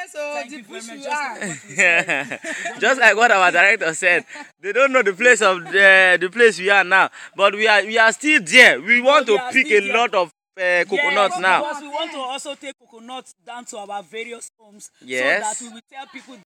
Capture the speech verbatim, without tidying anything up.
so Thank the you very bush much. you Just are. like what we said. Just like what our director said, they don't know the place of the, the place we are now, but we are we are still there. We want we to are pick still a there. lot of uh, coconuts Yes, now. because we want to also take coconuts down to our various homes so Yes. that we will tell people